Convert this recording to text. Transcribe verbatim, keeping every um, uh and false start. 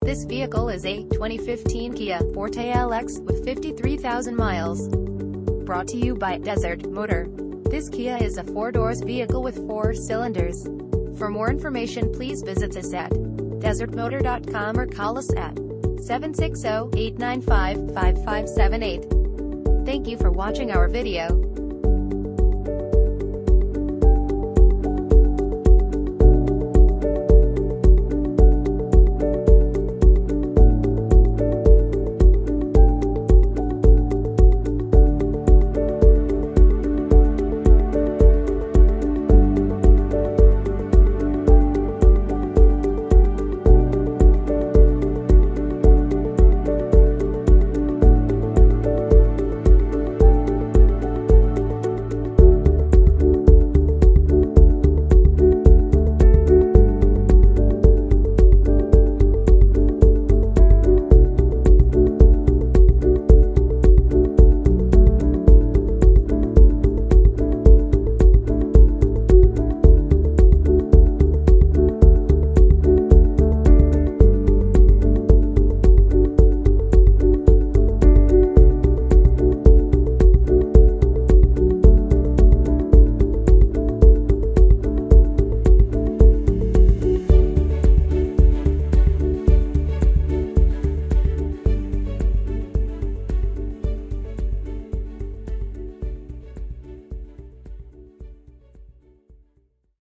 This vehicle is a twenty fifteen Kia Forte L X with fifty-three thousand miles. Brought to you by Desert Motor. This Kia is a four-doors vehicle with four cylinders. For more information, please visit us at desert motor dot com or call us at seven six zero, eight nine five, five five seven eight. Thank you for watching our video.